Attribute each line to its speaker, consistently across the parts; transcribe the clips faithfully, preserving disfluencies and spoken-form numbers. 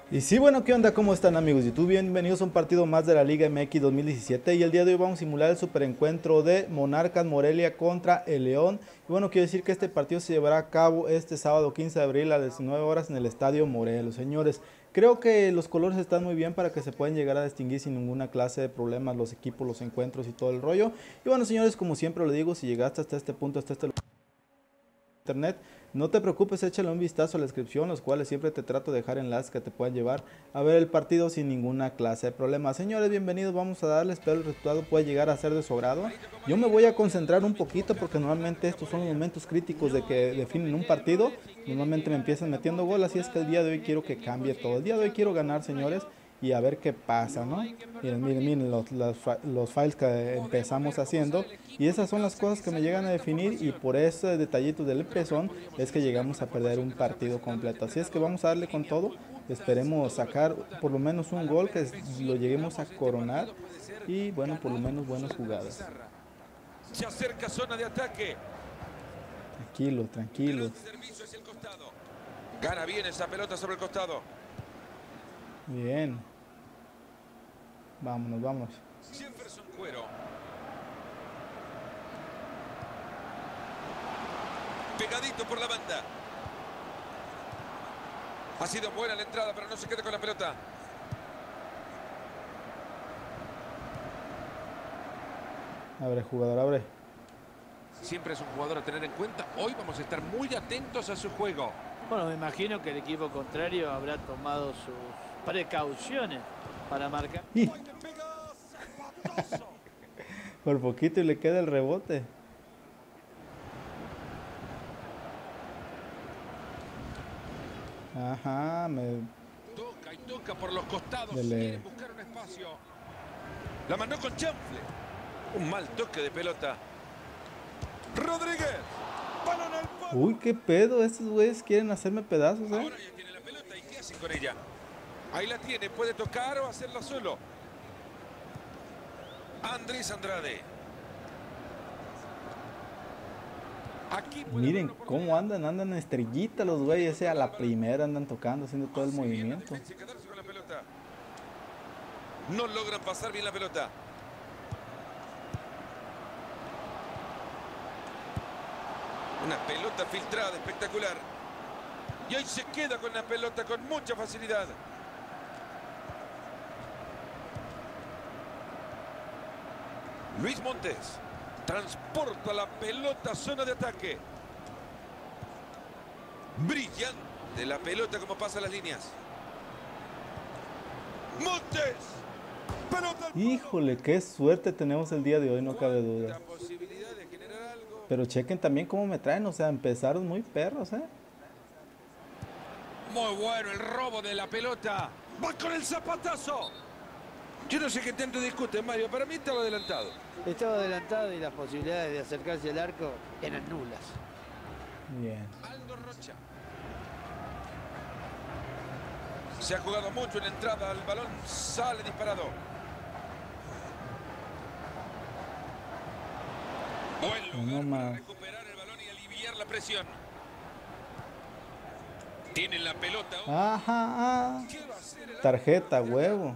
Speaker 1: Y sí, bueno, ¿qué onda? ¿Cómo están, amigos de YouTube? Bienvenidos a un partido más de la Liga M X dos mil diecisiete y el día de hoy vamos a simular el superencuentro de Monarcas Morelia contra el León. Y bueno, quiero decir que este partido se llevará a cabo este sábado quince de abril a las diecinueve horas en el Estadio Morelos. Señores, creo que los colores están muy bien para que se puedan llegar a distinguir sin ninguna clase de problemas los equipos, los encuentros y todo el rollo. Y bueno, señores, como siempre lo digo, si llegaste hasta este punto, hasta este internet, no te preocupes, échale un vistazo a la descripción, los cuales siempre te trato de dejar enlaces que te puedan llevar a ver el partido sin ninguna clase de problema. Señores, bienvenidos, vamos a darles, espero el resultado puede llegar a ser de su agrado. Yo me voy a concentrar un poquito porque normalmente estos son los momentos críticos de que definen un partido. Normalmente me empiezan metiendo gol, así es que el día de hoy quiero que cambie todo. El día de hoy quiero ganar, señores, y a ver qué pasa, ¿no? Miren, miren, miren los, los, los files que empezamos haciendo y esas son las cosas que me llegan a definir y por ese detallito del empezón es que llegamos a perder un partido completo. Así es que vamos a darle con todo, esperemos sacar por lo menos un gol que lo lleguemos a coronar y bueno, por lo menos buenas jugadas.
Speaker 2: Se acerca zona de ataque.
Speaker 1: Tranquilos, tranquilos.
Speaker 2: Gana bien esa pelota sobre el costado.
Speaker 1: Bien. Vámonos, vamos.
Speaker 2: Jefferson Cuero. Pegadito por la banda. Ha sido buena la entrada, pero no se queda con la pelota.
Speaker 1: Abre, jugador, abre.
Speaker 3: Siempre es un jugador a tener en cuenta. Hoy vamos a estar muy atentos a su juego.
Speaker 4: Bueno, me imagino que el equipo contrario habrá tomado sus precauciones para marcar.
Speaker 1: Y... por poquito y le queda el rebote. Ajá, me...
Speaker 3: Toca y toca por los costados.
Speaker 1: Dele.
Speaker 3: Quiere buscar un espacio.
Speaker 2: La mandó con chanfle. Un mal toque de pelota. Rodríguez. Balón al palo.
Speaker 1: Uy, qué pedo, estos güeyes quieren hacerme pedazos, eh.
Speaker 2: Ahora ya tiene la pelota y ¿qué hacen con ella? Ahí la tiene, puede tocar o hacerla solo. Andrés Andrade. Aquí
Speaker 1: Miren cómo andan, andan estrellita los güeyes, eh, a la primera andan tocando, haciendo todo el movimiento.
Speaker 2: Con la pelota. No logran pasar bien la pelota. Una pelota filtrada, espectacular. Y hoy se queda con la pelota con mucha facilidad. Luis Montes transporta la pelota a zona de ataque. Brillante la pelota como pasa las líneas. Montes. Pelota al...
Speaker 1: Híjole, qué suerte tenemos el día de hoy, no cabe duda.
Speaker 2: La posibilidad de generar algo.
Speaker 1: Pero chequen también cómo me traen, o sea, empezaron muy perros, eh.
Speaker 3: Muy bueno el robo de la pelota.
Speaker 2: Va con el zapatazo. Yo no sé qué tanto discute, Mario. Para mí estaba adelantado.
Speaker 4: Estaba adelantado y las posibilidades de acercarse al arco eran nulas.
Speaker 1: Bien.
Speaker 2: Aldo Rocha. Se ha jugado mucho en la entrada. El balón sale disparado. Buen lugar
Speaker 1: No
Speaker 2: para
Speaker 1: más.
Speaker 2: recuperar el balón y aliviar la presión. Tienen la pelota.
Speaker 1: Ajá, ah.
Speaker 2: ¿Qué va a hacer el...
Speaker 1: Tarjeta, huevo.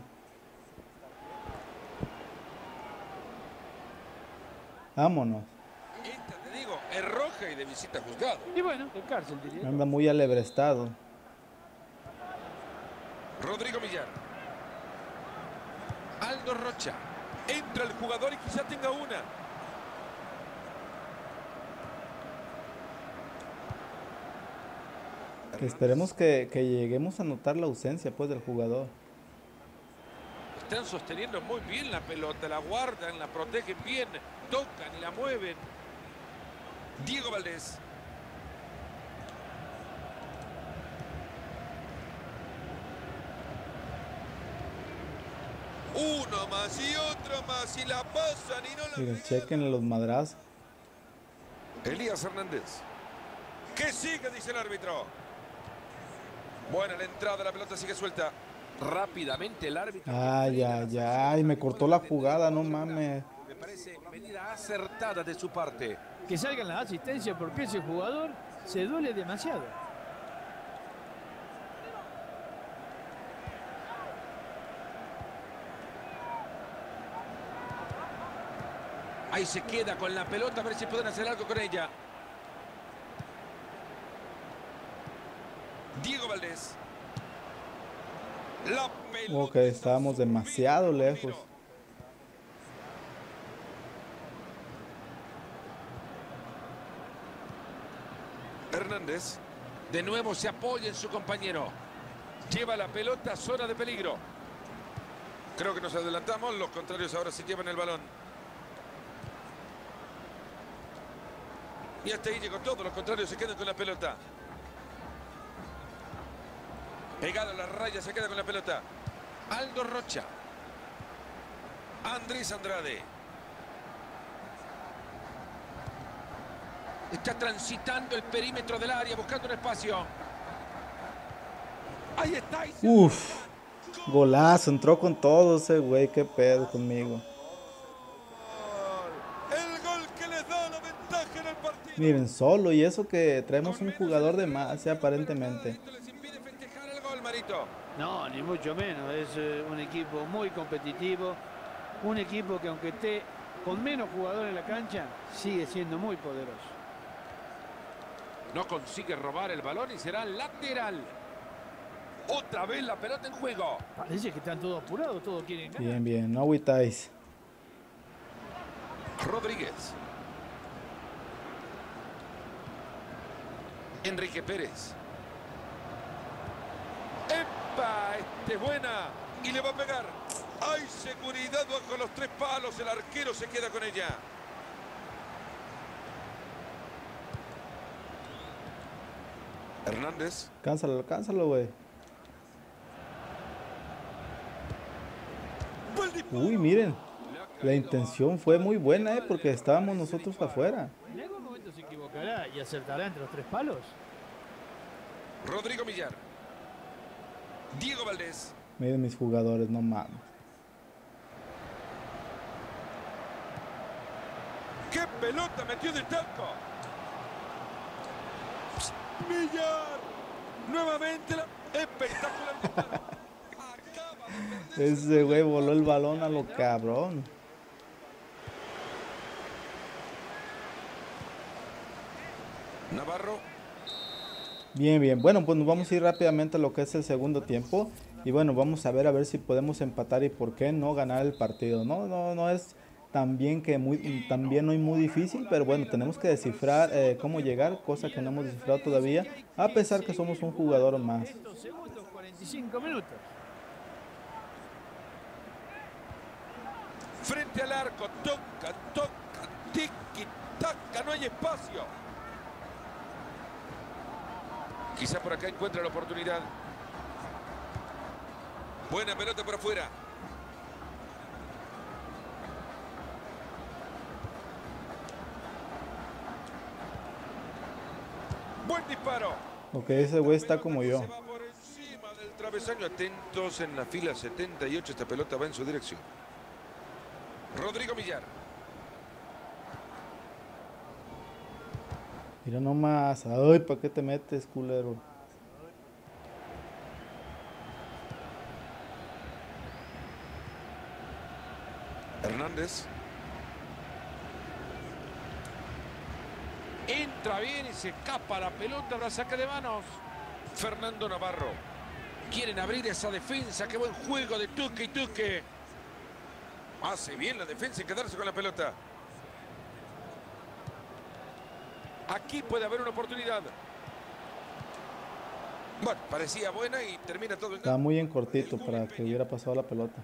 Speaker 1: Vámonos.
Speaker 2: Esta, te digo, es roja y de visita juzgado.
Speaker 4: Y bueno, de cárcel diría.
Speaker 1: Anda muy alebrestado.
Speaker 2: Rodrigo Millar. Aldo Rocha. Entra el jugador y quizá tenga una.
Speaker 1: Que esperemos que, que lleguemos a notar la ausencia, pues, del jugador.
Speaker 2: Están sosteniendo muy bien la pelota, la guardan, la protegen bien, tocan y la mueven. Diego Valdés. Uno más y otro más y la pasan y no la...
Speaker 1: Miren, chequen los madrazos.
Speaker 2: Elías Hernández. Que sigue, dice el árbitro. Buena la entrada, la pelota sigue suelta.
Speaker 3: Rápidamente el árbitro.
Speaker 1: Ay, ay, ay, me cortó la jugada, no mames.
Speaker 3: Me parece medida acertada de su parte.
Speaker 4: Que salgan las asistencias porque ese jugador se duele demasiado.
Speaker 2: Ahí se queda con la pelota, a ver si pueden hacer algo con ella. Diego Valdés. La pelota.
Speaker 1: Ok, estábamos demasiado lejos.
Speaker 2: Hernández. De nuevo se apoya en su compañero. Lleva la pelota a zona de peligro. Creo que nos adelantamos. Los contrarios ahora se llevan el balón. Y hasta ahí llegó todo. Los contrarios se quedan con la pelota. Pegado a la raya, se queda con la pelota. Aldo Rocha. Andrés Andrade. Está transitando el perímetro del área, buscando un espacio. Ahí está.
Speaker 1: Uf, golazo, entró con todo ese güey, qué pedo conmigo.
Speaker 2: El gol que les da la ventaja en el partido.
Speaker 1: Miren, solo y eso que traemos un jugador de más, eh, aparentemente.
Speaker 2: Esto les impide festejar el gol, Marito.
Speaker 4: No, ni mucho menos. Es eh, un equipo muy competitivo. Un equipo que aunque esté con menos jugadores en la cancha, sigue siendo muy poderoso.
Speaker 2: No consigue robar el balón y será lateral. Otra vez la pelota en juego.
Speaker 4: Parece que están todos apurados, todos quieren ganar.
Speaker 1: Bien, bien, no agüitáis.
Speaker 2: Rodríguez. Enrique Pérez. ¡Epa! Este es buena. Y le va a pegar. Hay seguridad bajo los tres palos. El arquero se queda con ella. Hernández.
Speaker 1: Cánsalo, cánsalo, güey. Uy, miren. La intención fue muy buena, eh, porque estábamos nosotros afuera.
Speaker 4: En algún momento se equivocará y acertará entre los tres palos.
Speaker 2: Rodrigo Millar. Diego Valdés.
Speaker 1: Miren mis jugadores, no mames.
Speaker 2: ¡Qué pelota metió de taco! Millar. Nuevamente la... espectacular. Acaba de perder.
Speaker 1: Ese güey voló el balón a lo cabrón.
Speaker 2: Navarro.
Speaker 1: Bien, bien. Bueno, pues nos vamos a ir rápidamente a lo que es el segundo tiempo. Y bueno, vamos a ver a ver si podemos empatar y por qué no ganar el partido. No, no, no es también que muy, también no es muy difícil, pero bueno, tenemos que descifrar eh, cómo llegar, cosa que no hemos descifrado todavía, a pesar que somos un jugador más.
Speaker 4: Estos segundos, cuarenta y cinco minutos.
Speaker 2: Frente al arco. Toca, toca. Tiki, taca. No hay espacio. Quizá por acá encuentra la oportunidad. Buena pelota por afuera. Buen disparo.
Speaker 1: Ok, ese güey está como yo.
Speaker 2: Se va por encima del travesaño. Atentos en la fila setenta y ocho. Esta pelota va en su dirección. Rodrigo Millar.
Speaker 1: Mira nomás. Ay, ¿para qué te metes, culero?
Speaker 2: Hernández. Entra bien y se escapa la pelota. Ahora saque de manos. Fernando Navarro. Quieren abrir esa defensa. Qué buen juego de Tuque y Tuque. Hace bien la defensa y quedarse con la pelota. Aquí puede haber una oportunidad. Bueno, parecía buena y termina todo en...
Speaker 1: Estaba muy en cortito para que hubiera pasado la pelota.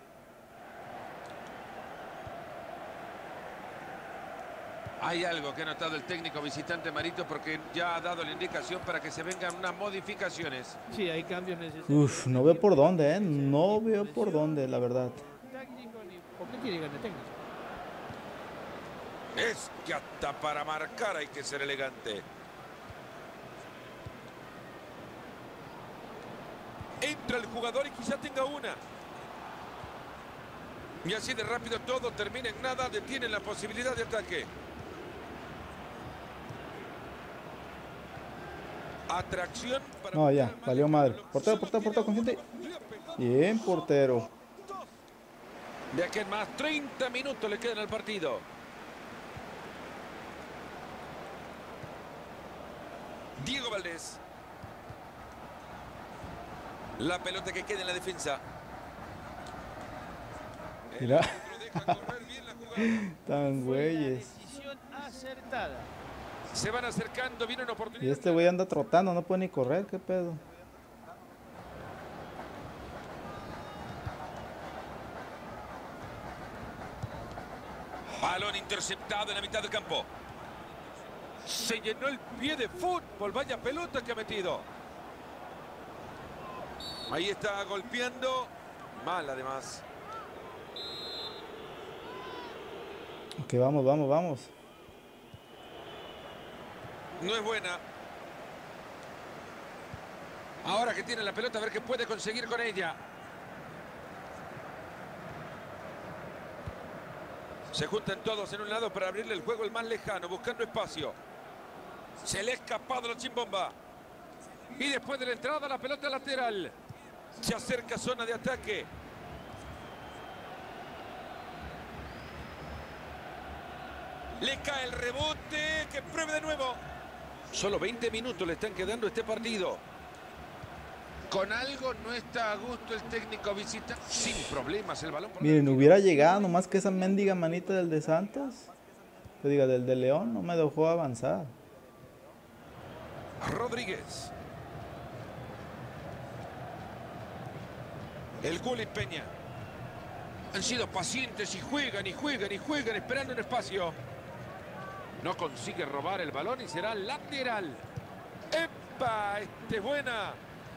Speaker 2: Hay algo que ha notado el técnico visitante Marito porque ya ha dado la indicación para que se vengan unas modificaciones.
Speaker 4: Sí, hay cambios necesarios.
Speaker 1: Uf, no veo por dónde, eh. No veo por dónde, la verdad.
Speaker 4: Técnico ni... ¿Por qué quiere ganar técnico?
Speaker 2: Es que hasta para marcar hay que ser elegante. Entra el jugador y quizá tenga una. Y así de rápido todo termina en nada. Detienen la posibilidad de ataque. Atracción para...
Speaker 1: No, ya, valió madre. Portero, portero, portero, consciente. Bien, portero.
Speaker 2: De aquí en más, treinta minutos le quedan al partido. Diego Valdés. La pelota que queda en la defensa.
Speaker 1: Mira.
Speaker 2: Deja correr bien la jugada.
Speaker 1: Tan güeyes.
Speaker 4: Decisión acertada.
Speaker 2: Se van acercando, viene una
Speaker 1: Y
Speaker 2: oportunidad.
Speaker 1: este güey anda trotando, no puede ni correr, qué pedo.
Speaker 2: Balón interceptado en la mitad del campo. Se llenó el pie de fútbol. Vaya pelota que ha metido. Ahí está golpeando. Mal además.
Speaker 1: Ok, vamos, vamos, vamos.
Speaker 2: No es buena. Ahora que tiene la pelota, a ver qué puede conseguir con ella. Se juntan todos en un lado para abrirle el juego el más lejano, buscando espacio. Se le ha escapado la chimbomba. Y después de la entrada, la pelota lateral. Se acerca zona de ataque. Le cae el rebote, que pruebe de nuevo. Solo veinte minutos le están quedando a este partido. Con algo no está a gusto el técnico visita. Sin problemas el balón. Por
Speaker 1: Miren, hubiera llegado nomás que esa mendiga manita del de Santos. Que diga, del de León, no me dejó avanzar.
Speaker 2: Rodríguez. El Gullit Peña. Han sido pacientes y juegan y juegan y juegan esperando un espacio. No consigue robar el balón y será lateral. ¡Epa! Este es buena.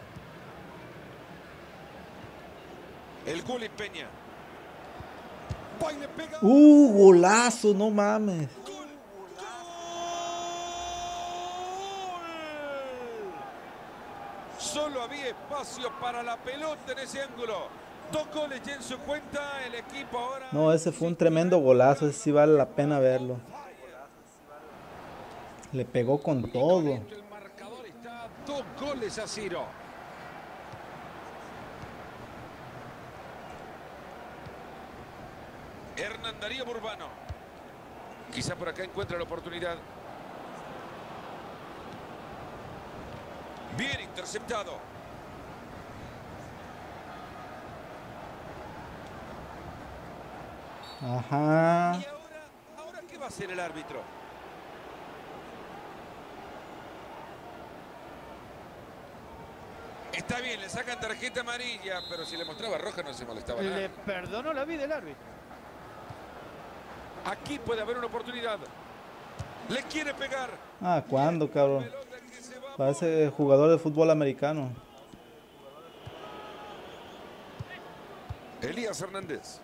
Speaker 2: El Gullit Peña. Va y le pega.
Speaker 1: ¡Uh, golazo! No mames.
Speaker 2: ¡Gol! ¡Gol! Solo había espacio para la pelota en ese ángulo. Dos goles ya en su cuenta. El equipo ahora...
Speaker 1: No, ese fue un tremendo golazo. Ese sí vale la pena verlo. Le pegó con
Speaker 2: Y con
Speaker 1: todo.
Speaker 2: esto el marcador está dos goles a cero. Hernán Darío Burbano. Quizá por acá encuentra la oportunidad. Bien interceptado.
Speaker 1: Ajá.
Speaker 2: ¿Y ahora, ahora qué va a hacer el árbitro? Está bien, le sacan tarjeta amarilla, pero si le mostraba roja no se molestaba nada.
Speaker 4: Le perdonó la vida el árbitro.
Speaker 2: Aquí puede haber una oportunidad. Le quiere pegar.
Speaker 1: Ah, ¿cuándo, cabrón?
Speaker 2: Pelota que se va.
Speaker 1: Parece jugador de fútbol americano.
Speaker 2: Elías Hernández.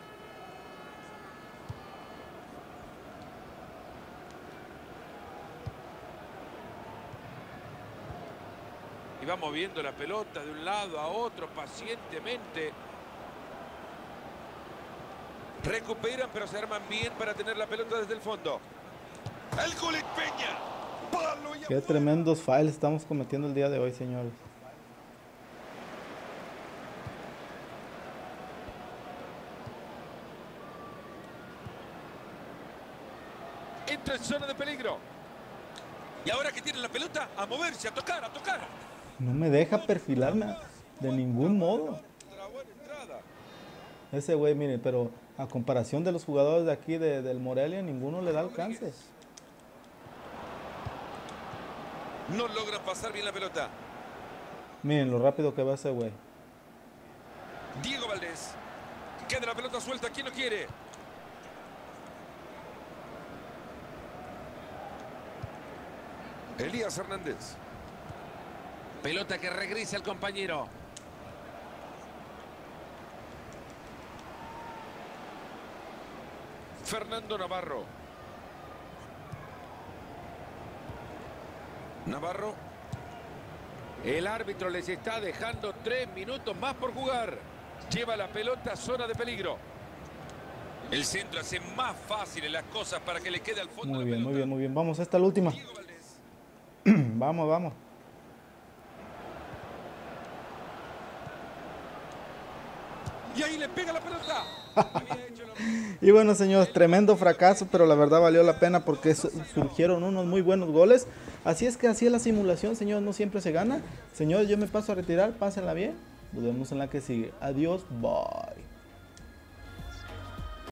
Speaker 2: Y va moviendo la pelota de un lado a otro pacientemente. Recuperan, pero se arman bien para tener la pelota desde el fondo. El Gullit Peña. Palo y
Speaker 1: Qué
Speaker 2: afuera.
Speaker 1: tremendos files estamos cometiendo el día de hoy, señores.
Speaker 2: Entra en zona de peligro. Y ahora que tiene la pelota, a moverse, a tocar, a tocar.
Speaker 1: No me deja perfilarme de ningún modo.
Speaker 2: Otra buena entrada.
Speaker 1: Ese güey, miren, pero a comparación de los jugadores de aquí de, del Morelia, ninguno le da alcance.
Speaker 2: No logran pasar bien la pelota.
Speaker 1: Miren lo rápido que va ese güey.
Speaker 2: Diego Valdés. Queda la pelota suelta. ¿Quién lo quiere? Elías Hernández. Pelota que regresa al compañero. Fernando Navarro. Navarro. El árbitro les está dejando tres minutos más por jugar. Lleva la pelota a zona de peligro. El centro hace más fáciles las cosas para que le quede al fondo
Speaker 1: Muy
Speaker 2: la
Speaker 1: bien,
Speaker 2: pelota.
Speaker 1: muy bien, muy bien. Vamos, esta es la última.
Speaker 2: Diego Valdés.
Speaker 1: Vamos, vamos.
Speaker 2: Y ahí le pega la pelota. Había hecho lo mismo.
Speaker 1: Y bueno, señores, tremendo fracaso, pero la verdad valió la pena porque su- surgieron unos muy buenos goles. Así es que así es la simulación, señores, no siempre se gana. Señores, yo me paso a retirar, pásenla bien. Nos vemos en la que sigue. Adiós, bye.